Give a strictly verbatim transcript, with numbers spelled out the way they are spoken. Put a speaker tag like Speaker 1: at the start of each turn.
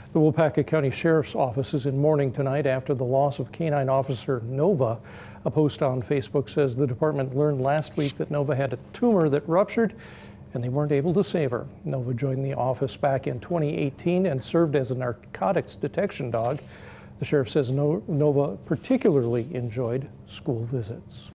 Speaker 1: The Waupaca County Sheriff's Office is in mourning tonight after the loss of K nine Officer Nova. A post on Facebook says the department learned last week that Nova had a tumor that ruptured and they weren't able to save her. Nova joined the office back in twenty eighteen and served as a narcotics detection dog. The sheriff says Nova particularly enjoyed school visits.